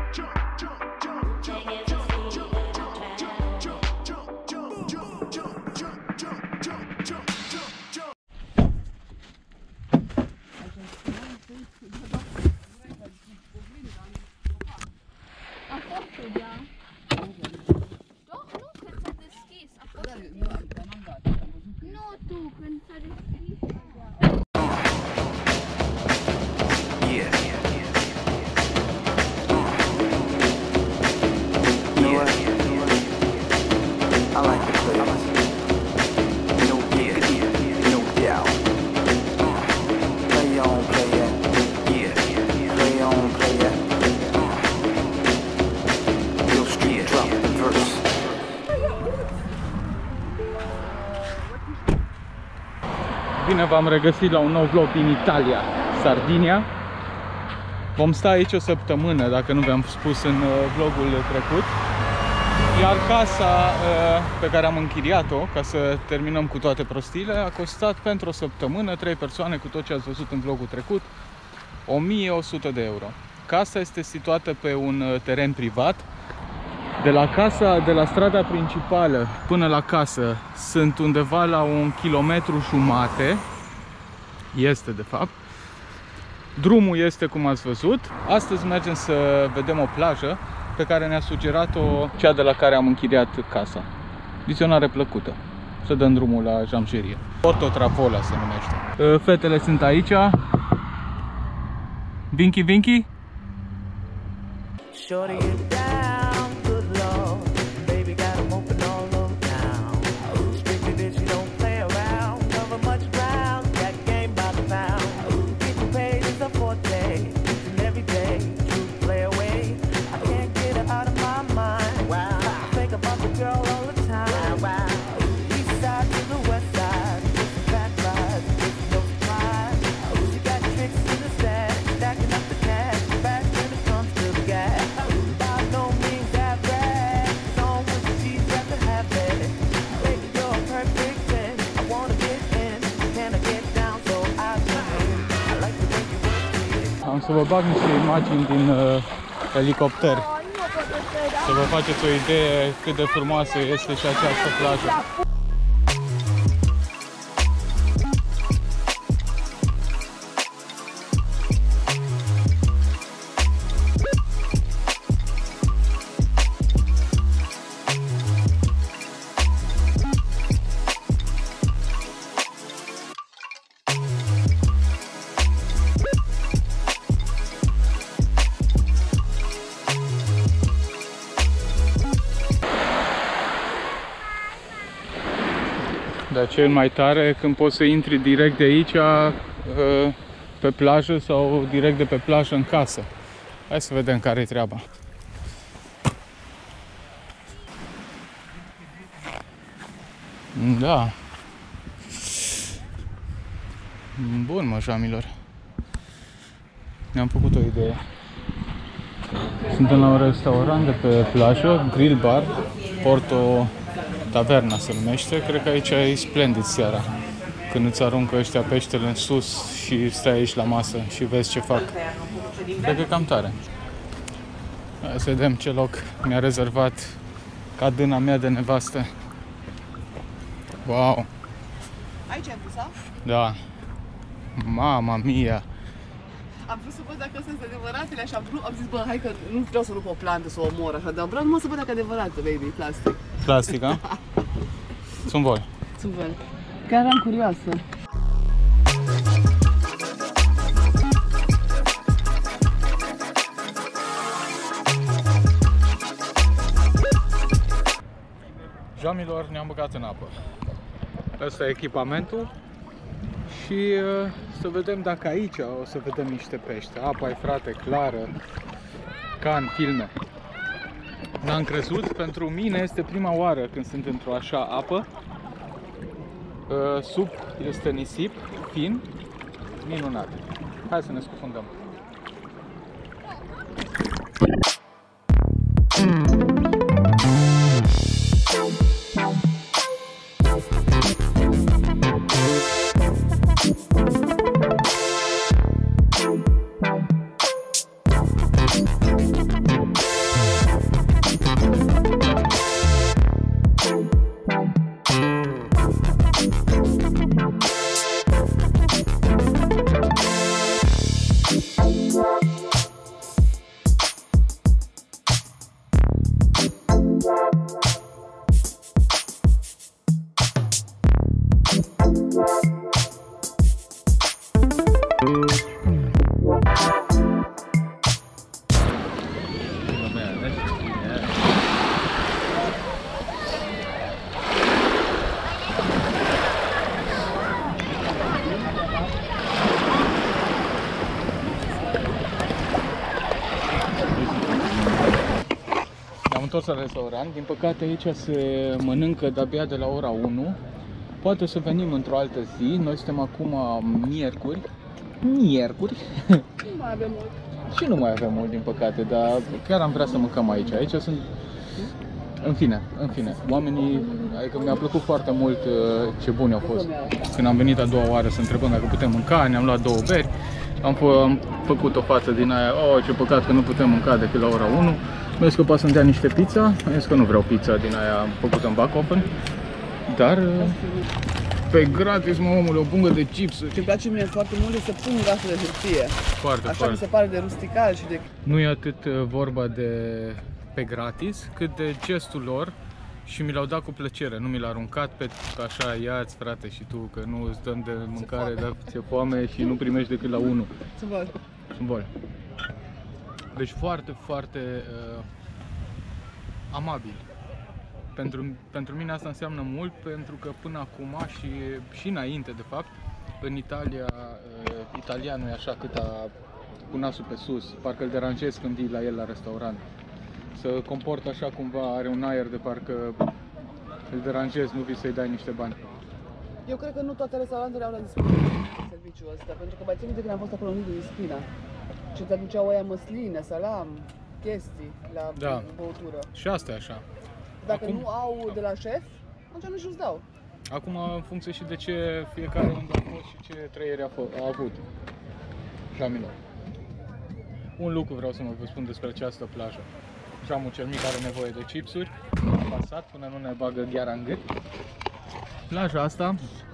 Bine, v-am regăsit la un nou vlog din Italia, Sardinia. Vom sta aici o săptămână, dacă nu v-am spus în vlogul trecut. Iar casa pe care am închiriat-o, ca să terminăm cu toate prostiile, a costat pentru o săptămână, 3 persoane, cu tot ce ați văzut în vlogul trecut, 1100 de euro. Casa este situată pe un teren privat. De la strada principală până la casă sunt undeva la 1,5 km. Este de fapt. Drumul este cum ați văzut. Astăzi mergem să vedem o plajă pe care ne-a sugerat-o cea de la care am închiriat casa. Vizionare plăcută. Să dăm drumul la jamșerie. Porto Travola se numește. Fetele sunt aici. Vinky, Vinky? Am să vă bag niște imagini din elicopter, să vă faceți o idee cât de frumoasă este și această plajă. Dar cel mai tare când poți să intri direct de aici pe plajă sau direct de pe plajă în casă. Hai să vedem care e treaba. Da. Bun, mă, jamilor. Ne-am făcut o idee. Suntem la un restaurant de pe plajă, Grill Bar, Porto Taverna se numește. Cred că aici e splendid seara, când îți aruncă ăștia peștele în sus și stai aici la masă și vezi ce fac. Cred că e cam tare. Hai să vedem ce loc mi-a rezervat cadâna mea de nevastă. Wow! Aici ai pus-o? Da. Mama mia! Am vrut să văd dacă sunt adevăratele, așa am zis, bă, hai că nu vreau să rup o plantă, să o omor, așa, dar vreau numai să văd dacă e adevărată, baby, plastic. Plastic, a? Sunt voi. Sunt voi. Chiar eram curioasă. Jamilor, ne-am băgat în apă. Asta e echipamentul. Și să vedem dacă aici o să vedem niște pește. Apa e, frate, clară, ca în filme. N-am crezut, pentru mine este prima oară când sunt într-o așa apă. Sub este nisip fin, minunat. Hai să ne scufundăm. M-am întors la restaurant. Din păcate aici se mănâncă de-abia de la ora 1. Poate să venim într-o altă zi. Noi suntem acum miercuri. Nu mai avem mult. Și nu mai avem mult, din păcate, dar chiar am vrea să mâncăm aici. Aici sunt... În fine, oamenii, adică mi-a plăcut foarte mult ce buni au fost. Când am venit a doua oară să întrebăm dacă putem mânca, ne-am luat 2 beri, am făcut o față din aia, ce păcat că nu putem mânca decât la ora 1. Mi-a scăpat să-mi dea niște pizza, am zis că nu vreau pizza din aia făcută în back-oven, dar pe gratis, mă, omule, o pungă de chipsuri. Ce-mi place mie foarte mult este punga asta de hârtie. Așa mi se pare de rustical și de... Nu e atât vorba de pe gratis, cât de gestul lor și mi l-au dat cu plăcere, nu mi l-a aruncat pe așa, ia-ți frate și tu, că nu îți dăm de mâncare, dar ți-e foame și nu primești decât la 1. Sunt bol. Deci foarte, foarte amabil. Pentru mine asta înseamnă mult, pentru că până acum și înainte, de fapt, în Italia, italianul e așa cât cu nasul pe sus, parcă îl deranjezi când e la el la restaurant. Se comportă așa cumva, are un aer de parcă îl deranjezi, nu vii să-i dai niște bani. Eu cred că nu toate restaurantele au la dispoziție serviciul ăsta, pentru că mai țin minte când am fost acolo în Nidul Ispina și te aduceau aia măsline, salam, chestii la băutură. Și asta e așa. Dacă acum, nu au de la șef, atunci nu și-ți dau. Acum, în funcție și de ce fiecare unde a fost și ce trăiere a avut. Jamilor. Un lucru vreau să vă spun despre această plajă. Jamul cel mic are nevoie de chipsuri, am pasat până nu ne bagă gheara în gât. Plaja asta,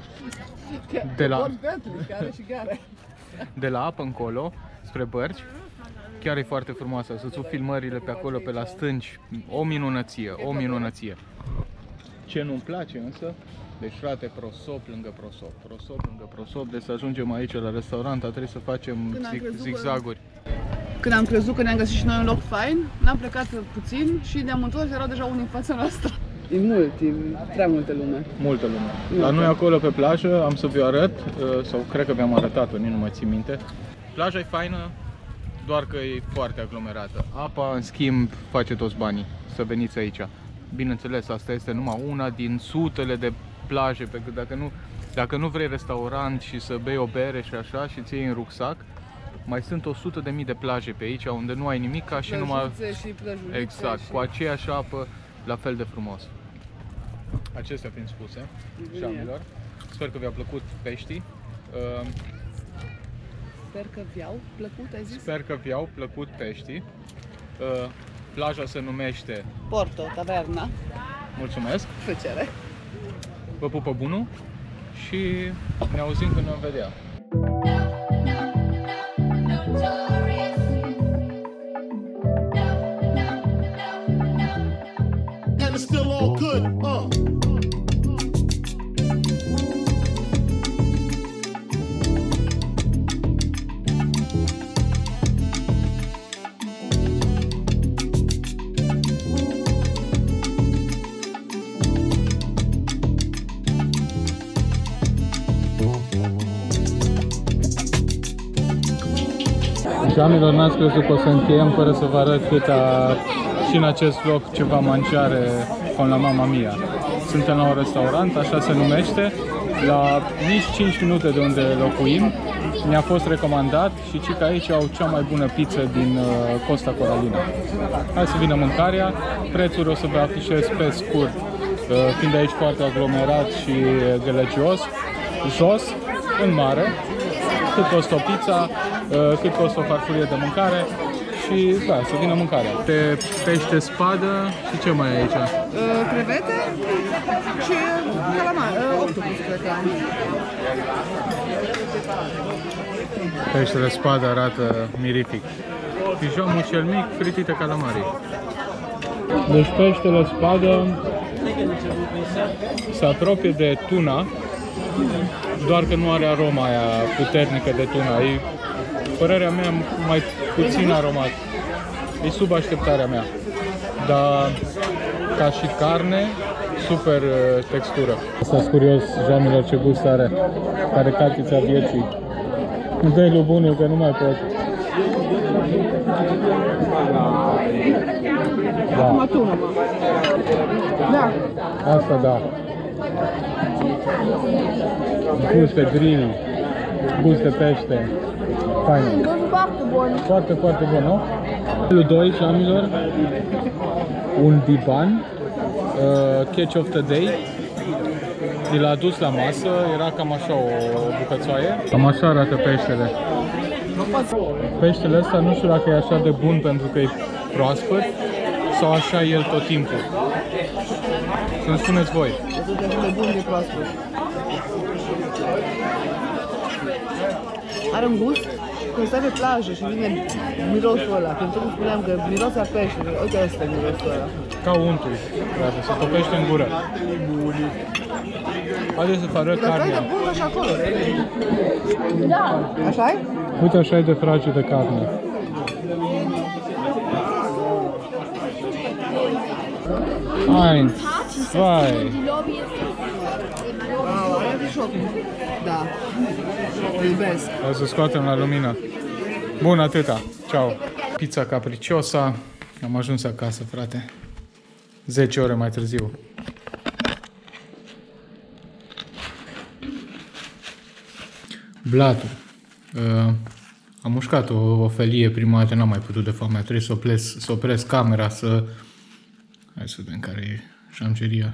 de la apă încolo, spre Bărci, chiar e foarte frumoasă. Să-ți filmările pe acolo, pe la stânci, o minunăție, o minunăție. Ce nu-mi place însă, deci frate, prosop lângă prosop, prosop lângă prosop, deci să ajungem aici la restaurant, a trebuit să facem zigzaguri. Când am crezut că ne-am găsit și noi un loc fain, n-am plecat puțin și ne-am întors și erau deja unii în fața noastră. E mult, e prea multă lume. Multă lume. La noi acolo pe plajă, am să vi-o arăt, sau cred că vi-am arătat-o, nici nu mai țin minte. Plaja e faină, doar că e foarte aglomerată. Apa, în schimb, face toți banii să veniți aici. Bineînțeles, asta este numai una din sutele de plaje, pe dacă nu vrei restaurant și să bei o bere și așa și ți iei în rucsac, mai sunt 100.000 de plaje pe aici unde nu ai nimic ca și numai... Exact, cu aceeași apă, la fel de frumos. Acestea fiind spuse, Jamilor, sper că vi-au plăcut peștii. Sper că vi-au plăcut, ai zis? Sper că vi-au plăcut peștii. Plaja se numește Porto Taverna. Mulțumesc! Plăcere! Vă pupă bunul și ne auzim când ne vom vedea. And it's still all good, Jamilor, n-ați crezut că o să încheiem fără să vă arăt și în acest loc ceva manciare con la mamma mia. Suntem la un restaurant, așa se numește, la nici 5 minute de unde locuim. Mi-a fost recomandat și ci că aici au cea mai bună pizza din Costa Coralina. Hai să vină mâncarea, prețul o să vă afișez pe scurt, fiind aici foarte aglomerat și gălăgios, jos, în mare, cât costă o pizza, cât costă o farfurie de mâncare și da, să vină mâncarea. Pe pește spadă și ce mai e aici? Crevete și calamar, octopus, cred că. Peștele spadă arată mirific. Pijamul cel mic, fritite calamarii. Deci peștele spadă se apropie de tuna, doar că nu are aroma aia puternică de tuna. E, părerea mea, mai puțin aromat. E sub așteptarea mea. Dar ca și carne, super textură. Sunt curios, Jamilor, ce gust are. Care catița vieții. Dă-i lui bunul, că nu mai pot. Acum tună, mă. Da. Asta da. Gust de grill, gust de pește. Fain. Gust foarte bun. Foarte, foarte bun, nu? Nivelul 2, șamilor. Un biban. Catch of the day. I l-a adus la masă, era cam așa o bucățoaie. Cam așa arată peștele. Peștele ăsta nu știu dacă e așa de bun pentru că e proaspăt sau așa e el tot timpul. Să-mi spuneți voi. Este de bun de proaspăt. Are un gust când stai pe plajă și vine mirosul ăla. Când tot spuneam că miros a peștele, uite ăsta e mirosul ăla. Ca untul, frate, se topește în gură. Haideți să vă arăt Dar carnea. de bun așa acolo. Da. Așa-i? Uite așa e de frage de carne. Eins, zwei. Wow, are șoc. Da. Îl iubesc. O să scoatem la lumină. Bun, atâta. Ciao. Pizza capriciosa. Am ajuns acasă, frate. 10 ore mai târziu. Blatul. Am mușcat o felie prima dată, n-am mai putut de foame. Trebuie să opresc camera, să... Hai să vedem care e șamceria.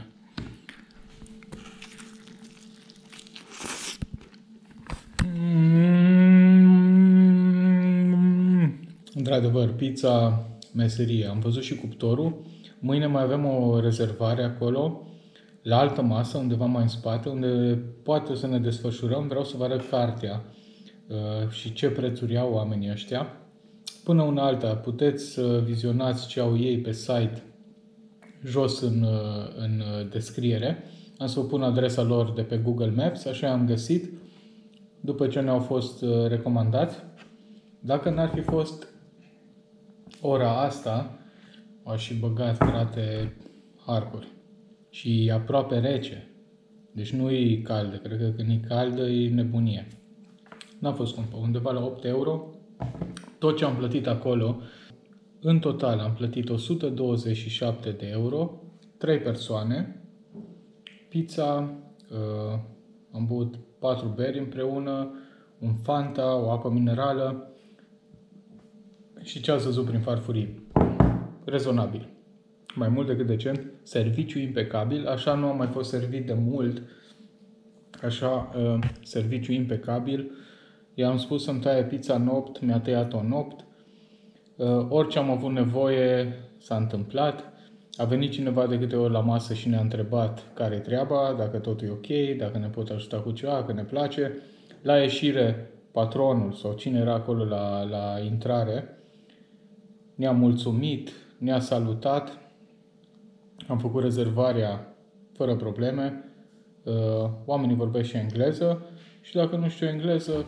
Într-adevăr, pizza, meserie. Am văzut și cuptorul. Mâine mai avem o rezervare acolo, la altă masă, undeva mai în spate, unde poate să ne desfășurăm. Vreau să vă arăt cartea și ce prețuri au oamenii ăștia. Până una alta, puteți să vizionați ce au ei pe site, jos în descriere. Am să vă pun adresa lor de pe Google Maps, așa am găsit, după ce ne-au fost recomandați. Dacă n-ar fi fost ora asta, aș fi băgat, frate, hardcore. Și e aproape rece. Deci nu e caldă. Cred că când e caldă e nebunie. N-a fost scumpă. Undeva la 8 euro. Tot ce am plătit acolo, în total am plătit 127 de euro. 3 persoane. Pizza, am băut 4 beri împreună, un Fanta, o apă minerală și ce ați văzut prin farfurii. Rezonabil. Mai mult decât decent. Serviciu impecabil. Așa nu am mai fost servit de mult. Așa, serviciu impecabil. I-am spus să-mi taie pizza în 8, mi-a tăiat-o în 8. Orice am avut nevoie s-a întâmplat. A venit cineva de câte ori la masă și ne-a întrebat care-i treaba, dacă totul e ok, dacă ne pot ajuta cu ceva, că ne place. La ieșire, patronul sau cine era acolo la intrare ne-a mulțumit, ne-a salutat. Am făcut rezervarea fără probleme. Oamenii vorbesc și engleză și dacă nu știu engleză,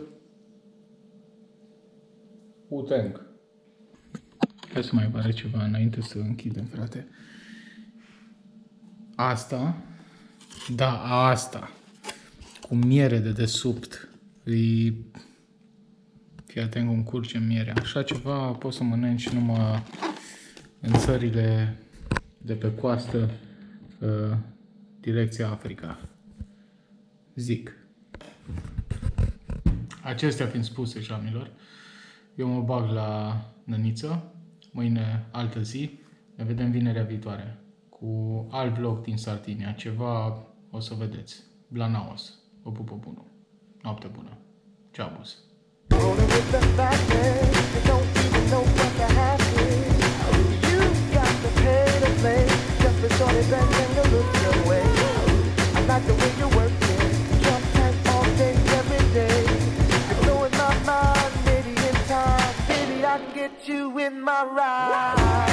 utenc. Hai să mai vă arăt ceva înainte să închidem, frate. Asta, da, asta, cu miere de desubt, fii atent cum curge mierea. Așa ceva poți să mănânci numai în țările de pe coastă, direcția Africa. Zic. Acestea fiind spuse, șamilor, eu mă bag la năniță. Mâine altă zi. Ne vedem vinerea viitoare cu alt vlog din Sardinia. Ceva o să vedeți. Blanaos. O pupă bună. Noapte bună. Ceau, boss. Get you in my ride.